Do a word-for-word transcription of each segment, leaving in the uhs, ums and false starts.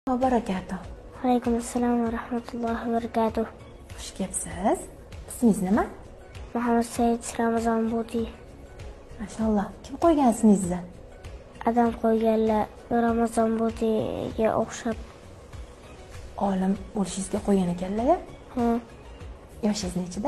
وبركاته. عليكم السلام ورحمة الله وبركاته. Xush kelibsiz. Ismingiz nima? Muhammad Said Ramazon Budi. Mashallah. Kim qo'ygan ismingizni? Adam qo'yganlar Ramazon Budiga o'xshab. Olim bo'lishingizga qo'ygan ekanlar-ya? Ha, Yoshingiz nechida?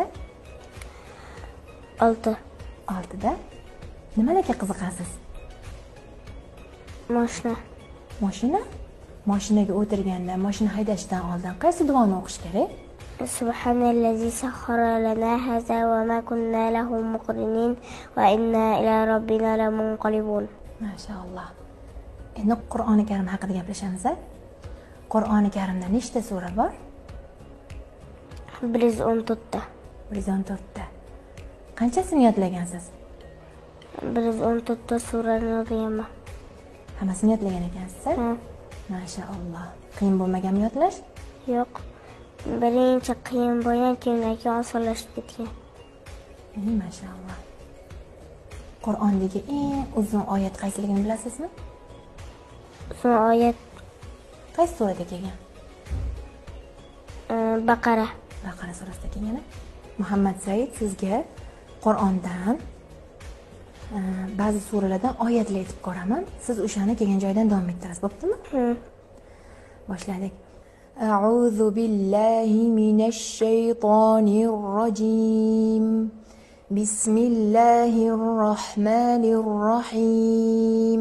olti. oltida. Nimalarga qiziqasiz? Mashina. Mashina? Mashinaga o'tirganda, mashina haydashdan oldin qaysi duoni o'qish kerak? Subhanallazi sakhkhara lana hadha wa ma kunna lahu muqrinin va inna ila robbina lamunqalibun. Mashallah. Endi Qur'oni Karim haqida gaplashamiz. Qur'oni Karimda nechta sura bor? bir yuz o'n to'rtta. bir yuz o'n to'rtta. Qanchasini yodlagansiz? bir yuz o'n to'rtta surani yodlaganman. Hammasini yodlagan ekansiz? Ha, Mashallah. Qiyin bo'lmaganmi yodlash? yo'q. Birinchi qiyin bo'lgan, keyin keyin osonlashib ketgan. Ey mashallah. Qur'ondagi eng uzun oyat qaysiligini bilasizmi? Uzun oyat Qaysi surada kelgan? e, Baqara. Baqara surasida kelgan. Muhammad Said sizga Qur'ondan e, ba'zi suralardan oyatlar aytib ko'raman. Siz o'shani kelgan joydan davom ettirasiz, bo'ptimi? Hı. Boshladik. A'udhu billahi minash shaytonir rojim. Bismillahir rohmanir rohim.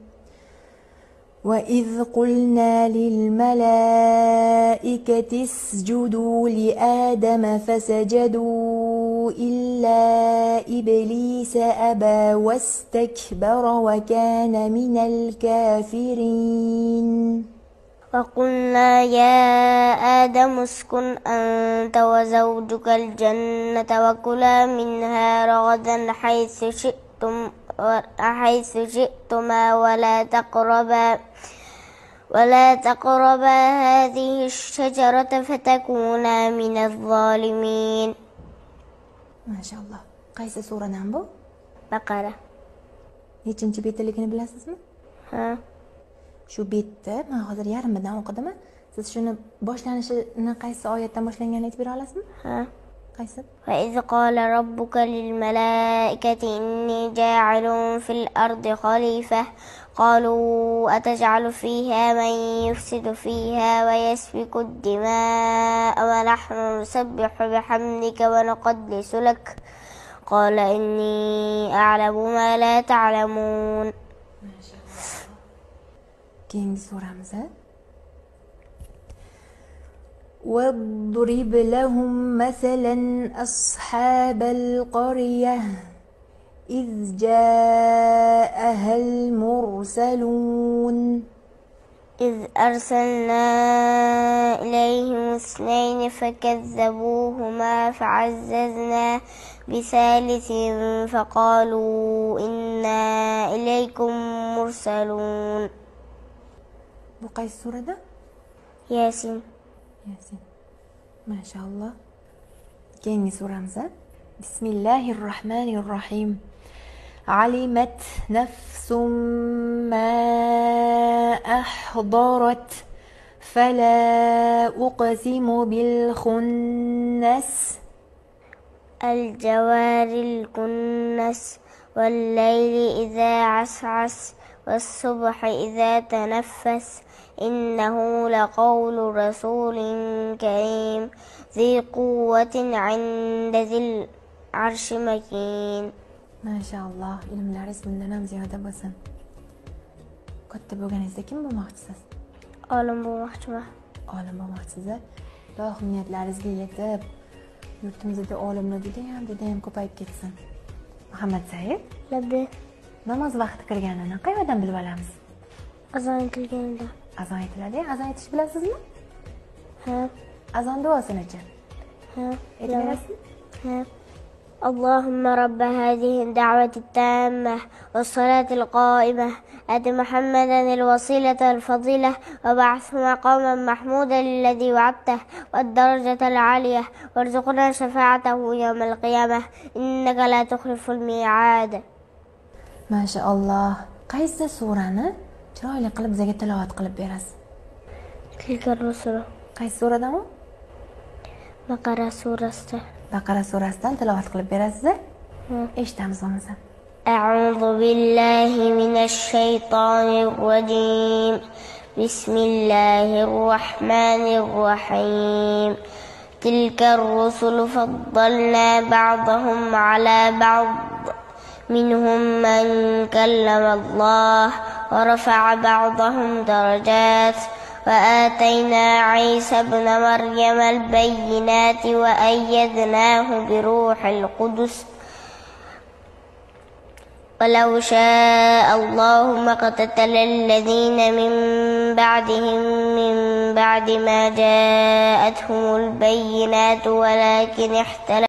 وإذ قلنا للملائكة اسجدوا لآدم فسجدوا إلا إبليس أبى واستكبر وكان من الكافرين. وقلنا يا آدم اسكن أنت وزوجك الجنة وكلا منها رغدا حيث شئتم حيث شئتما ولا تقربا ولا تقربا هذه الشجرة فتكونا من الظالمين. ما شاء الله. Qaysi suradan bu? Baqara. Nechinchi betligini bilasizmi? Ha. Shu betni men hozir yarmidan o'qidim. Siz shuni boshlanishini qaysi oyatdan boshlanganini aytib bera olasizmi? Ha. Qaysi? وإذ قال ربك للملائكة إني جاعل في الأرض خليفة قالوا أتجعل فيها من يفسد فيها ويسفك الدماء ونحن نسبح بحمدك ونقدس لك قال إني أعلم ما لا تعلمون. Keyingi suramiz. واضرب لهم مثلا أصحاب القرية إذ جاءها المرسلون. إذ أرسلنا إليهم اثنين فكذبوهما فعززنا بثالث فقالوا إنا إليكم مرسلون. بقي السورة ده؟ ياسين. ياسين. ما شاء الله. كيني سورة مزة. بسم الله الرحمن الرحيم. علمت نفس ما أحضرت فلا أقسم بالخنس الجوار الكنس والليل إذا عسعس والصبح إذا تنفس إنه لقول رسول كريم ذي قوة عند ذي العرش مكين. ما شاء الله. ilmlaringiz bundan ham ziyoda bo'lsin. Katta bo'lganingizda kim bo'lmoqchisiz? Olim bo'lmoqchiman. Olim bo'lmoqchisiz. Ilohim niyatlaringizga yetib, yurtimizda olimlar juda ham juda ham ko'payib ketsin. Muhammad Said, Labbi. namoz vaqti kirganini qayerdan bilib olamiz? Azon aytilganda. Azon aytiladi. Azon aytish bilasizmi? Ha. Azon duosini-chi? Ha. Aytib berasizmi? Ha. اللهم رب هذه الدعوة التامة والصلاة القائمة آت محمدا الوسيلة والفضيلة وبعثه مقاما محمودا الذي وعدته والدرجة العالية وارزقنا شفاعته يوم القيامة إنك لا تخلف الميعاد. ما شاء الله. Qaysi surani chiroyli qilib bizga tilovat qilib berasiz? تلك الرسل. Qaysi suradami? Baqara surasida. Baqara surasidan tilovat qilib berasiz. Hmm. Eshitamiz bo'lmasa. أعوذ بالله من الشيطان الرجيم. بسم الله الرحمن الرحيم. تلك الرسل فضلنا بعضهم على بعض منهم من كلم الله ورفع بعضهم درجات وآتينا عيسى ابن مريم البينات وأيدناه بروح القدس ولو شاء الله ما اقتتل الذين من بعدهم من بعد ما جاءتهم البينات ولكن اختلفوا